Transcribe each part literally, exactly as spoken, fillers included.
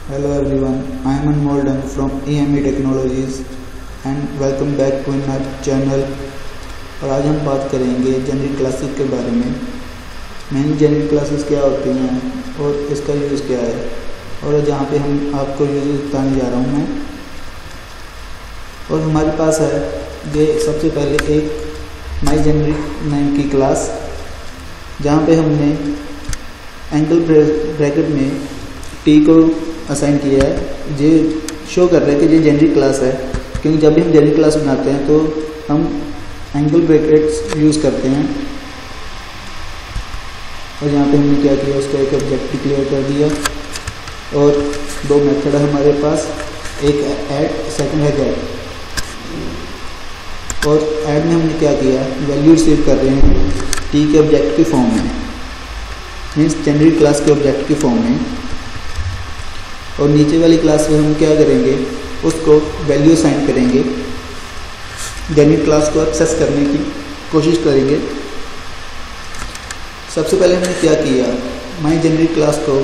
Hello everyone, I am Anmol Dung from E M E Technologies and welcome back to our channel। और आज हम बात करेंगे generic classes के बारे में। मेन जनरिक क्लासेस क्या होती हैं और इसका यूज़ क्या है, और जहाँ पे हम आपको यूज़ बताने जा रहा हूँ मैं। और हमारे पास है ये सबसे पहले एक माई जनरिक नाम की क्लास, जहाँ पे हमने एंगल ब्रैकेट में टी को असाइन किया है। ये शो कर रहा है कि ये जेनरिक क्लास है, क्योंकि जब भी हम जेनरिक क्लास बनाते हैं तो हम एंगल ब्रैकेट्स यूज़ करते हैं। और यहाँ पे हमने क्या किया, उसका एक ऑब्जेक्ट डिक्लेयर कर दिया और दो मेथड है हमारे पास, एक ऐड, सेकंड है गेट। और ऐड में हमने क्या किया, वैल्यू रिसीव कर रहे हैं टी के ऑब्जेक्ट की फॉर्म में, मीन्स जेनरिक क्लास के ऑब्जेक्ट की फॉर्म में। और नीचे वाली क्लास में हम क्या करेंगे, उसको वैल्यू असाइन करेंगे, जेनरिक क्लास को एक्सेस करने की कोशिश करेंगे। सबसे पहले हमने क्या किया, माई जेनरिक क्लास को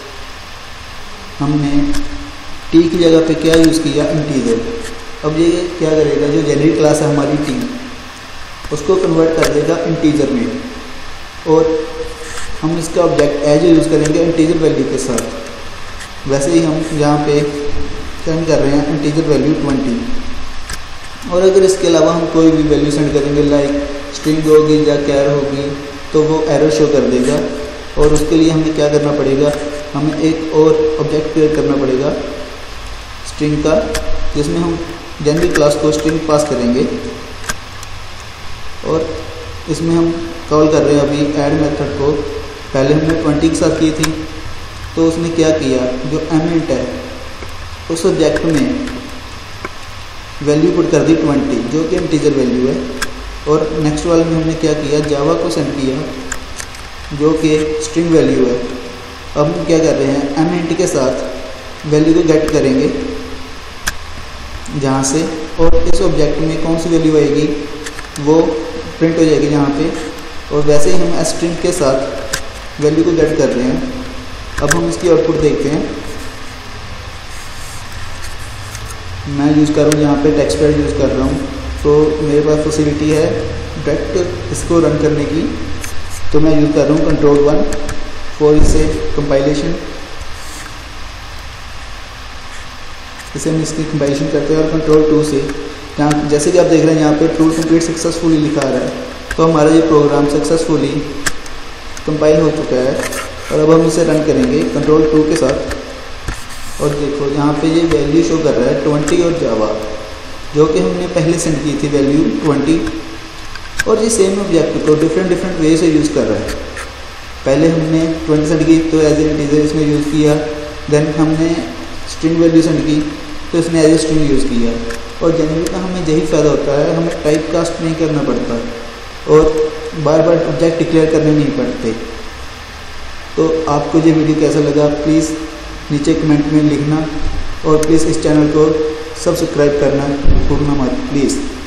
हमने टी की जगह पे क्या यूज़ किया, इंटीजर। अब ये क्या करेगा, जो जेनरिक क्लास है हमारी टी, उसको कन्वर्ट कर देगा इंटीजर में, और हम इसका ऑब्जेक्ट एज यूज़ करेंगे इंटीजर वैल्यू के साथ। वैसे ही हम यहाँ पे सेंड कर रहे हैं इंटीजर वैल्यू ट्वेंटी। और अगर इसके अलावा हम कोई भी वैल्यू सेंड करेंगे, लाइक स्ट्रिंग होगी या कैर होगी, तो वो एरर शो कर देगा। और उसके लिए हमें क्या करना पड़ेगा, हमें एक और ऑब्जेक्ट क्रिएट करना पड़ेगा स्ट्रिंग का, जिसमें हम जेनरिक क्लास को स्ट्रिंग पास करेंगे। और इसमें हम कॉल कर रहे हैं अभी ऐड मेथड को। पहले हमने ट्वेंटी के साथ की थी, तो उसने क्या किया, जो एमेंट है उस ऑब्जेक्ट में वैल्यू पुट कर दी ट्वेंटी, जो कि इंटीजर वैल्यू है। और नेक्स्ट वाले में हमने क्या किया, जावा को सेंड किया, जो कि स्ट्रिंग वैल्यू है। अब हम क्या कर रहे हैं, एमेंट के साथ वैल्यू को गेट करेंगे जहाँ से, और इस ऑब्जेक्ट में कौन सी वैल्यू आएगी वो प्रिंट हो जाएगी यहाँ पे। और वैसे ही हम स्ट्रिंग के साथ वैल्यू को गेट कर रहे हैं। अब हम इसकी आउटपुट देखते हैं। मैं यूज़ कर रहा हूँ यहाँ पे टेक्स्ट पैड यूज़ कर रहा हूँ, तो मेरे पास फैसिलिटी है डायरेक्ट इसको रन करने की। तो मैं यूज़ कर रहा हूँ कंट्रोल वन फॉर इसे कंपाइलेशन। इसे हम इसकी कंपाइलेशन करते हैं, और कंट्रोल टू से, जहाँ जैसे कि आप देख रहे हैं यहाँ पे टूल कंप्लीट सक्सेसफुली लिखा आ रहा है। तो हमारा ये प्रोग्राम सक्सेसफुली कंपाइल हो चुका है। और अब हम इसे रन करेंगे कंट्रोल टू के साथ। और देखो यहाँ पे ये वैल्यू शो कर रहा है ट्वेंटी और जावा, जो कि हमने पहले सेंड की थी वैल्यू ट्वेंटी। और ये सेम ऑब्जेक्ट को डिफरेंट डिफरेंट वे से यूज़ कर रहा है। पहले हमने ट्वेंटी सेंड की तो एज ए इंटीजर इसमें यूज़ किया, देन हमने स्ट्रिंग वैल्यू सेंड की तो इसने एज ए स्ट्रिंग यूज़ किया। और जनरली का हमें यही फ़ायदा होता है, हमें टाइप कास्ट नहीं करना पड़ता और बार बार ऑब्जेक्ट डिक्लेयर करने नहीं पड़ते। तो आपको ये वीडियो कैसा लगा, प्लीज़ नीचे कमेंट में लिखना, और प्लीज़ इस चैनल को सब्सक्राइब करना भूलना मत प्लीज़।